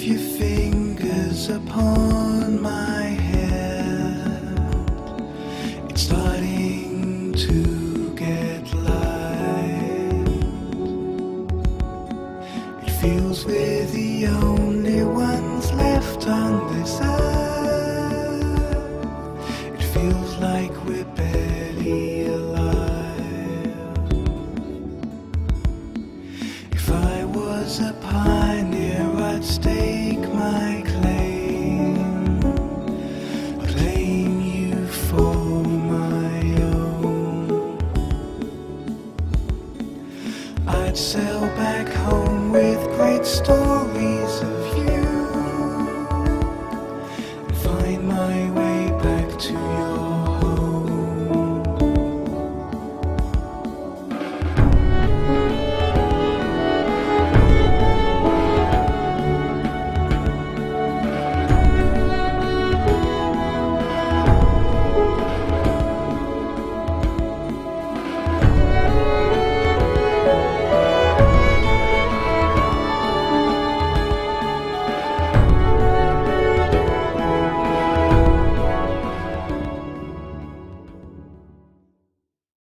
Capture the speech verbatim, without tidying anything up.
your fingers upon my hand. It's starting to get light. It feels we're the only ones left on this earth. It feels like we're barely alive. If I was a pioneer, I'd stake my claim, claim you for my own. I'd sail back home with great stories of you.